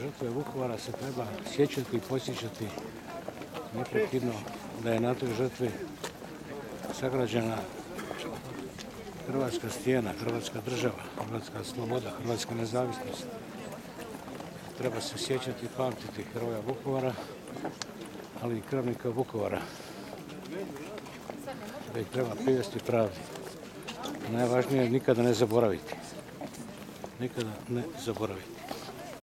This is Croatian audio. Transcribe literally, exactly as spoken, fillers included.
žrtve Vukovara se treba sjećati i posjećati neprekidno da je na toj žrtvi sagrađena hrvatska stijena, hrvatska država, hrvatska sloboda, hrvatska nezavisnost. Treba se sjećati i pamtiti heroja Vukovara, ali i krvnika Vukovara, da ih treba privesti pravdi. Najvažnije je nikada ne zaboraviti. Nikada ne zaboraviti.